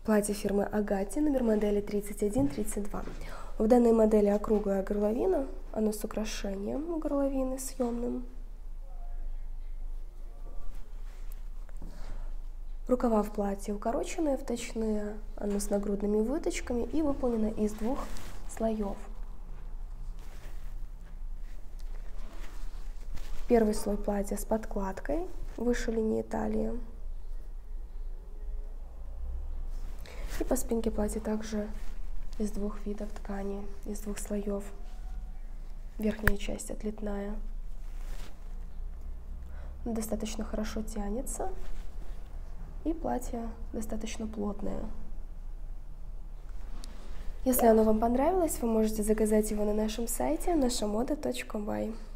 Платье фирмы Агати, номер модели 3132. В данной модели округлая горловина, оно с украшением горловины съемным. Рукава в платье укороченные, вточные, оно с нагрудными выточками и выполнено из 2 слоев. Первый слой платья с подкладкой выше линии талии. И по спинке платья также из 2 видов ткани, из 2 слоев. Верхняя часть отлитная. Достаточно хорошо тянется. И платье достаточно плотное. Если оно вам понравилось, вы можете заказать его на нашем сайте nashamoda.by.